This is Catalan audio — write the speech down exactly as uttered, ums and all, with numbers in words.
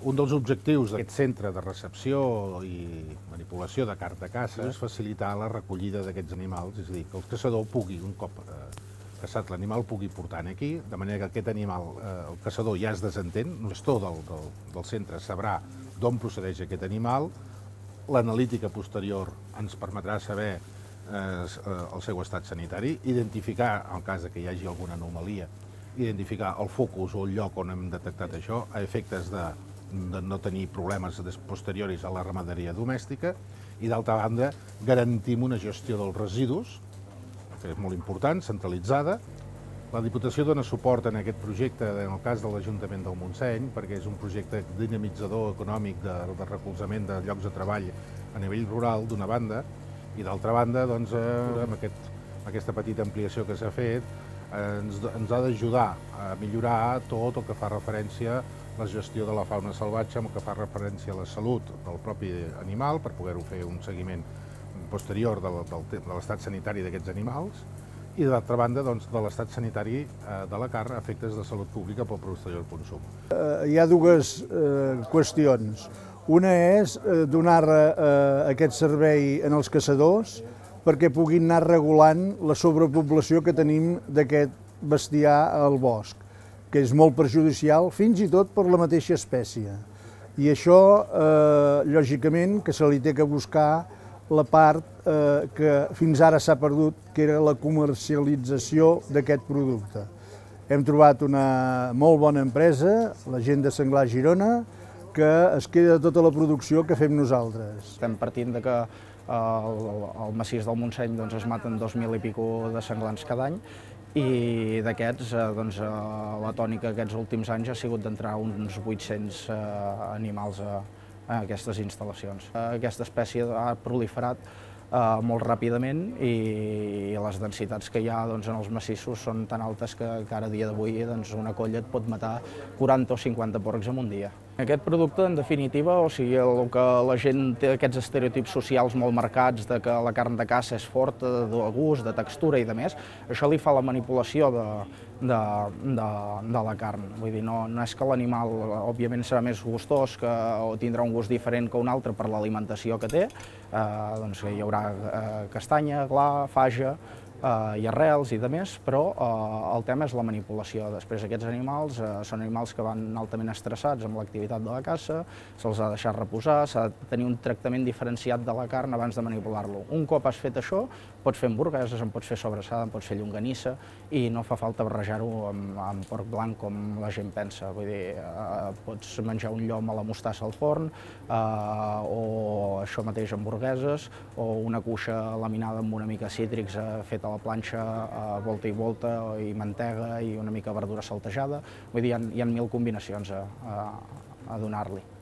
Un dels objectius d'aquest centre de recepció i manipulació de carn de caça és facilitar la recollida d'aquests animals, és a dir, que el caçador pugui, un cop eh, caçat l'animal, pugui portar aquí, de manera que aquest animal, eh, el caçador ja es desentén, el gestor del, del, del centre sabrà d'on procedeix aquest animal, l'analítica posterior ens permetrà saber eh, el seu estat sanitari, identificar, en cas que hi hagi alguna anomalia, identificar el focus o el lloc on hem detectat això, a efectes de, de no tenir problemes posteriors a la ramaderia domèstica, i d'altra banda garantim una gestió dels residus, que és molt important, centralitzada. La Diputació dona suport en aquest projecte en el cas de l'Ajuntament del Montseny, perquè és un projecte dinamitzador econòmic de, de recolzament de llocs de treball a nivell rural, d'una banda, i d'altra banda, doncs, eh, amb, aquest, amb aquesta petita ampliació que s'ha fet, ens, ens ha d'ajudar a millorar tot el que fa referència a la gestió de la fauna salvatge, el que fa referència a la salut del propi animal, per poder-ho fer un seguiment posterior de l'estat sanitari d'aquests animals, i d'altra banda, doncs, de l'estat sanitari eh, de la carn a efectes de salut pública pel posterior consum. Eh, hi ha dues eh, qüestions. Una és eh, donar eh, aquest servei en els caçadors perquè puguin anar regulant la sobrepoblació que tenim d'aquest bestiar al bosc, que és molt perjudicial fins i tot per la mateixa espècie. I això, eh, lògicament, que se li té que buscar la part eh, que fins ara s'ha perdut, que era la comercialització d'aquest producte. Hem trobat una molt bona empresa, la gent de Senglar Girona, que es queda tota la producció que fem nosaltres. Estem partint de que al, al massís del Montseny doncs, es maten dos mil i pico de senglars cada any, i d'aquests, eh, doncs, eh, la tònica aquests últims anys ha sigut d'entrar uns vuit-cents eh, animals a, a aquestes instal·lacions. Aquesta espècie ha proliferat eh, molt ràpidament i les densitats que hi ha doncs, en els massissos són tan altes que, que ara a dia d'avui doncs, una colla et pot matar quaranta o cinquanta porcs en un dia. Aquest producte, en definitiva, o sigui, el que la gent té aquests estereotips socials molt marcats de que la carn de caça és forta, de gust, de textura i de més, això li fa la manipulació de, de, de, de la carn. Vull dir, no, no és que l'animal, òbviament, serà més gustós que, o tindrà un gust diferent que un altre per l'alimentació que té, eh, doncs hi haurà eh, castanya, gla, faja, Uh, i arrels i de més, però uh, el tema és la manipulació. Després aquests animals uh, són animals que van altament estressats amb l'activitat de la caça, se'ls ha deixat reposar, s'ha de tenir un tractament diferenciat de la carn abans de manipular-lo. Un cop has fet això, pots fer hamburgueses, en pots fer sobrassada, en pots fer llonganissa, i no fa falta barrejar-ho amb, amb porc blanc com la gent pensa. Vull dir, uh, pots menjar un llom a la mostassa al forn, uh, o això mateix hamburgueses, o una cuixa laminada amb una mica cítrics uh, feta a la planxa a volta i volta, i mantega i una mica verdura saltejada. Vull dir, hi ha, hi ha mil combinacions a, a, a donar-li.